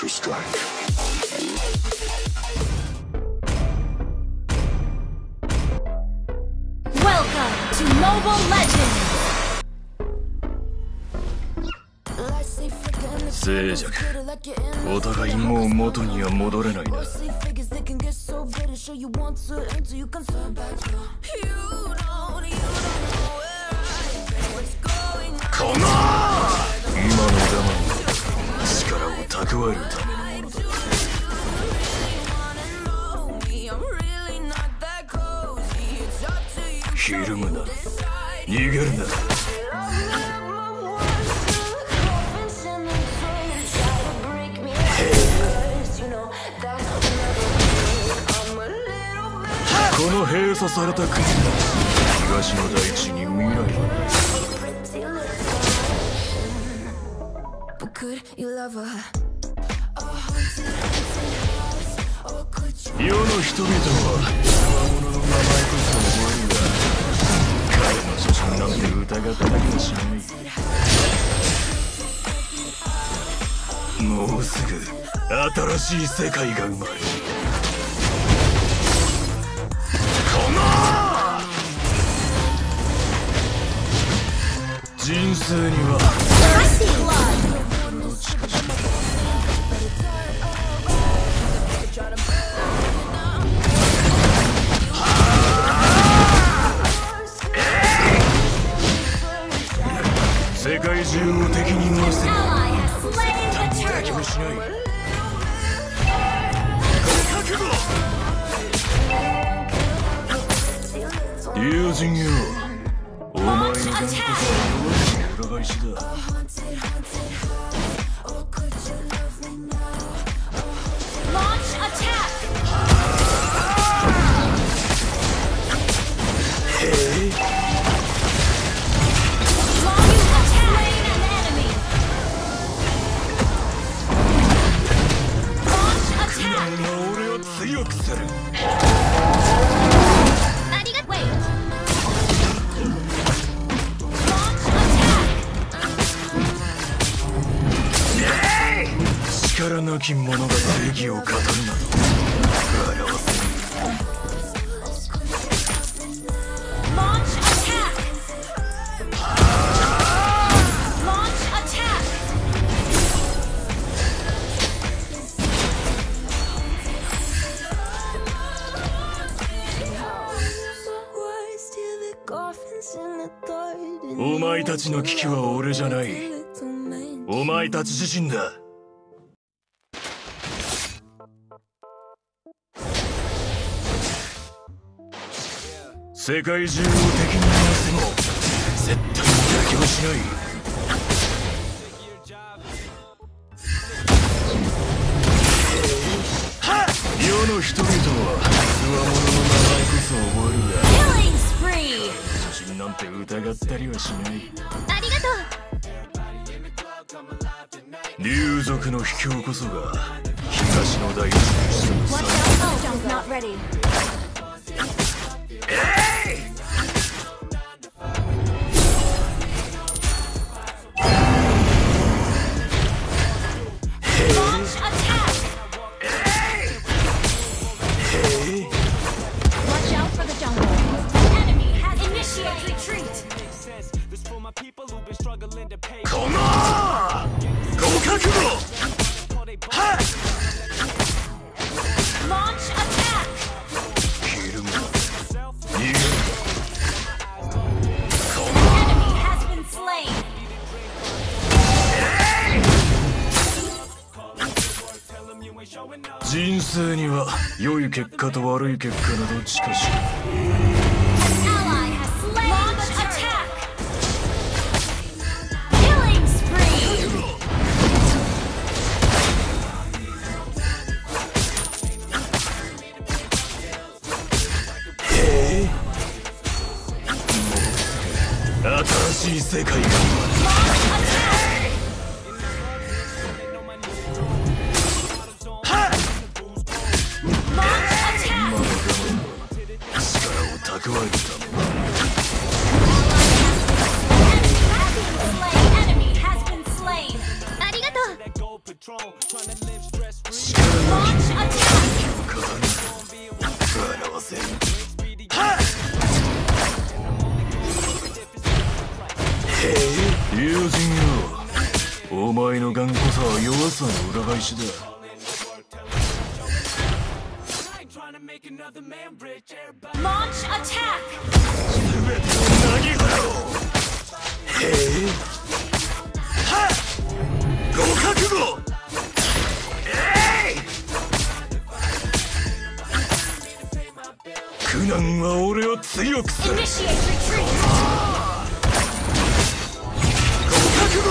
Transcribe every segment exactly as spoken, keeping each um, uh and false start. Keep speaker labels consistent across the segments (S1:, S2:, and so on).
S1: to strike.
S2: Welcome to Mobile Legends!
S3: 静寂、お互いもう元には戻れないな。この今の我慢は力を蓄えるためのものだ。ひるむな、逃げるな。この閉鎖された国が東の大地に未来はない。世の人々は我々の名前こそ覚えるが、彼の初心なんて疑ったりはしない。もうすぐ新しい世界が生まれる。人生には世界中を敵に回せば絶対に妥協しない。覚悟友人よ、お前の頑固さは裏返しだ。俺を強くする。力なき者が正義を語るなど笑わせる。お前たちの危機は俺じゃない。お前たち自身だ。世界中を敵に回しても絶対に妥協しない。世の人々は強者の名前こそ覚えるが、初心なんて疑ったりはしない。
S2: ありがとう。
S3: 竜族の秘境こそが東の大地に潜む最後。このご覚悟。はっひるむな、逃げるな。この人生には良い結果と悪い結果など近しい。新しい世界が生まれる。今の我慢は力を蓄えるため。
S2: ありがとう。
S3: お前の頑固さは弱さの裏返しだ。
S2: Launch attack!
S3: 全てをなぎ払おう。へえ。はっ。ご覚悟。えい。苦難は俺を強くする。
S2: Initiate retreat!
S3: ご覚悟。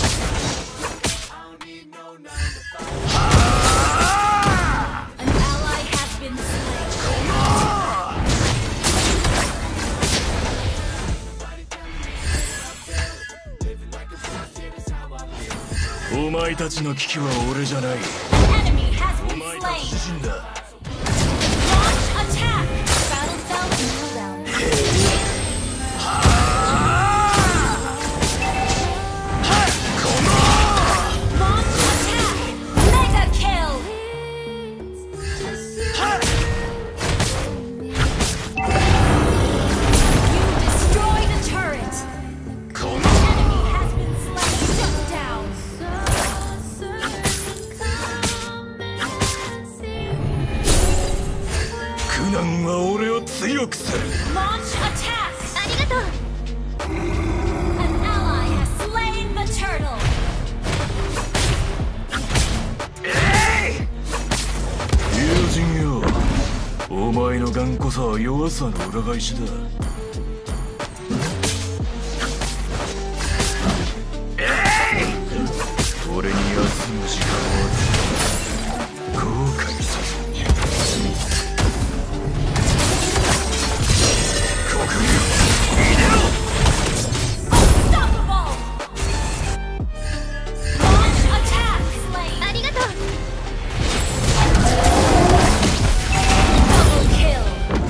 S2: An ally has been slain.
S3: お前たちの危機は俺じゃない。
S2: Enemy has
S3: お
S2: been
S3: 前たち
S2: slain.
S3: 自身だ。
S2: Launch attack! Battle fell in cooldown. Launch attack! Mega kill! You destroyed a turret. Enemy has been slain. Shut down.
S3: 苦難は俺を強くする。
S2: Launch attack! ありがとう. An ally has slain the turtle.
S3: 友人よ、お前の頑固さは弱さの裏返しだ。俺に休む時間を後悔させ国民入れろ。
S2: Unstoppable! Launch attack! Slain. ありがとう. Double kill.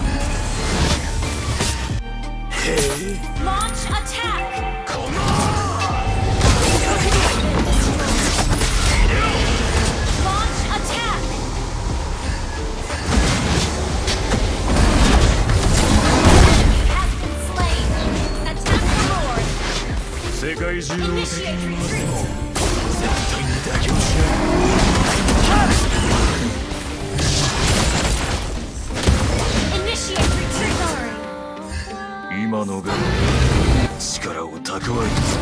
S3: へえ。
S2: Launch attack!
S3: この
S2: Launch attack! Enemy has been slain. Attack the Lord.
S3: 世界中を敵に回す
S2: Initiate
S3: も
S2: retreat.
S3: 絶対に妥協しない。
S2: Initiate retreat.
S3: 今のが力を蓄えるぞ。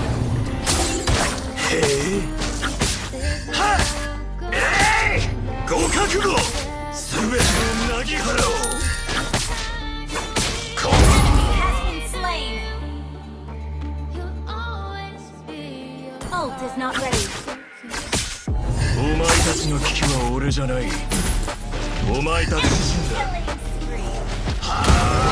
S3: へえ。はっ。えい。ご覚悟。すべてをなぎ払おう。こ
S2: Enemy has been slain. Ult is not ready.
S3: お前たちの危機は俺じゃない。お前たち自身だ。
S2: Killing spree.
S3: はあ。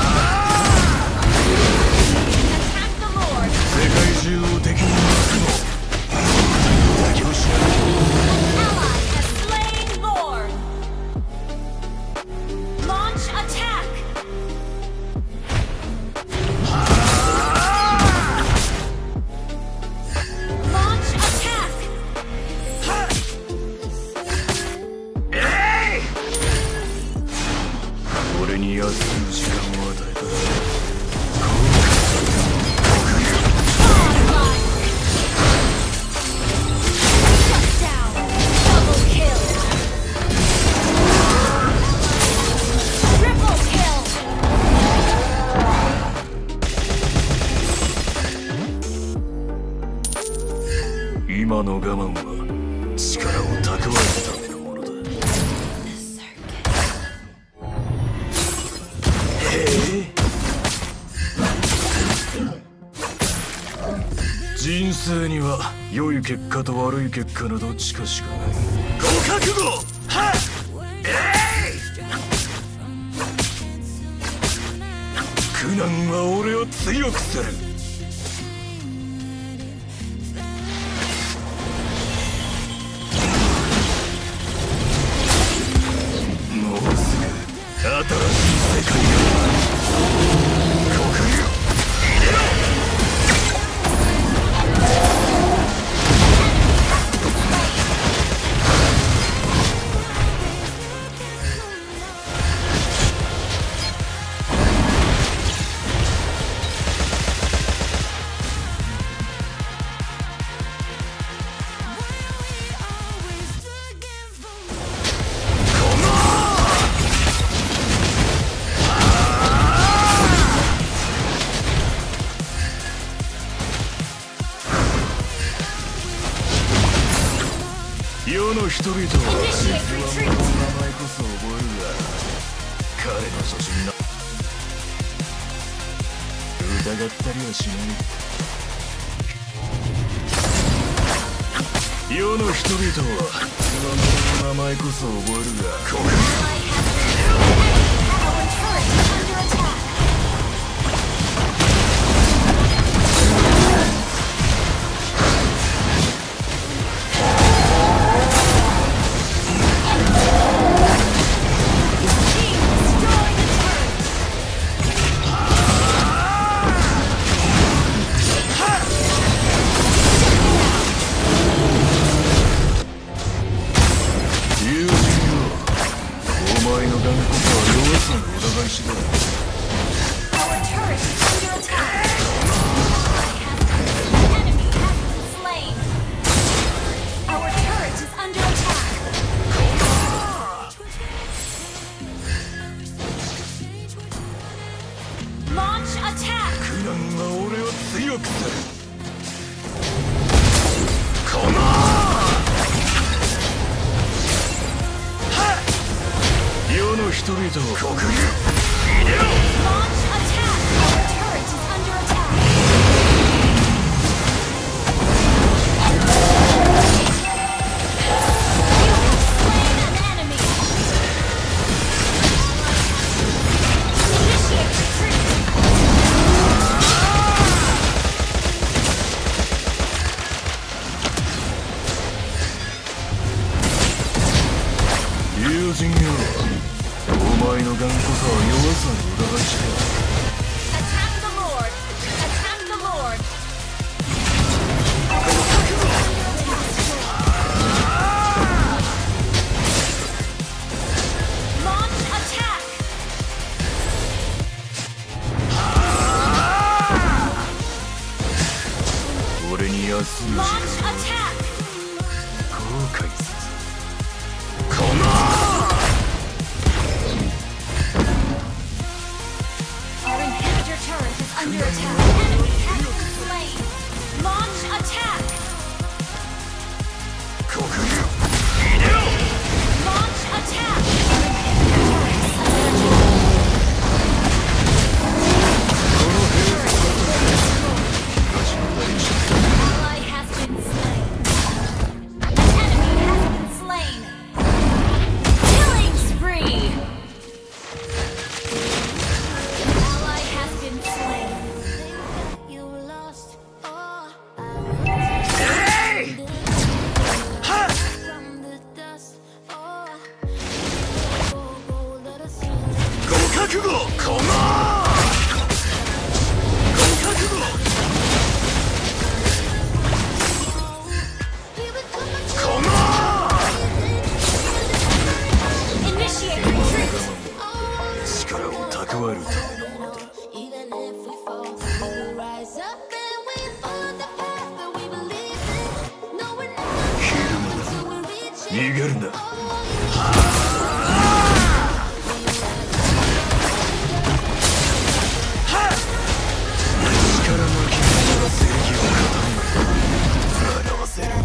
S2: Attack the Lord.
S3: 世界中を敵に回すも妥協しない。
S2: Ally has slain Lord. Launch attack. Launch attack.
S3: えい。俺に休む時間を与えた。
S2: Godlike. Shut down. Double kill. Triple kill.
S3: 今の我慢は力を蓄えるためのものだ。へえ。人生には良い結果と悪い結果のどっちかしかない。ご覚悟。はっ。えい。苦難は俺を強くする。もうすぐ新しい世界が国よ入れろ。 世の人々は
S2: Initiate retreat.
S3: 名前こそ覚えるが彼の初心な疑ったりはしない世の人々はつわものの名前こそ覚えるがこ
S2: Our turret is under attack. Launch attack!
S3: 苦難は俺を強くするこの世の人々を国流入れろ
S2: Launch attack! Our turret is under attack! You have slain an enemy! Initiate retreat!
S3: 友人よお前の頑固さは弱さの裏返しだ
S2: Attack the Lord! Attack the Lord! Launch attack!
S3: 俺に安い時間
S2: Launch
S3: を
S2: attack!
S3: 後悔させこの
S2: Our inhibitor turret is under attack. Enemy has been slain. Launch attack.
S3: 国流入れろ
S2: Launch attack. Our inhibitor turret is under attack.
S3: この兵士東の大地
S2: Ally has been slain. An enemy has been slain. Killing spree. Ally has been slain.
S1: You lost all
S3: えいはっ
S1: from the dust. Oh, go, go, let us in.
S3: ご覚悟このご覚悟
S1: Here we come again.
S3: この
S2: Initiate retreat.
S3: 力を蓄えるためのものだ
S1: Even if we fall, we will rise up and we follow the path that we believe in. No, we're not
S3: ひるむ
S1: till we reach
S3: な
S1: it.
S3: 逃げるな 力の気持ちが正義を語る笑わせる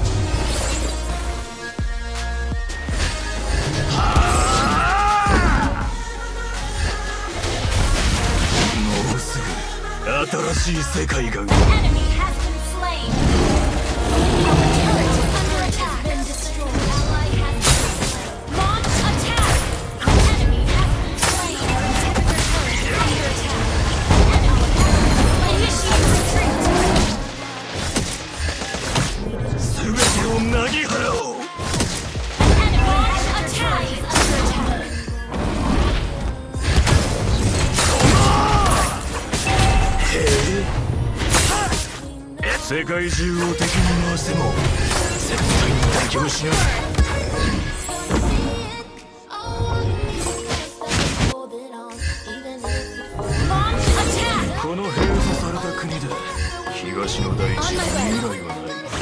S3: もうすぐ新しい世界が
S2: Enemy has been slain. Our turret is under attack. Been destroyed. Ally has been slain. Launch attack. Enemy has been slain. Our inhibitor turret is under attack. Enemy has been slain. Initiate retreat.
S3: 全てをなぎ払おう
S2: Enemy has attack is under attack.
S3: 世界中を敵に回しても絶対に妥協しない
S1: Holding on, even if we fall.
S2: Launch attack.
S3: この閉鎖された国で東の大地に未来はない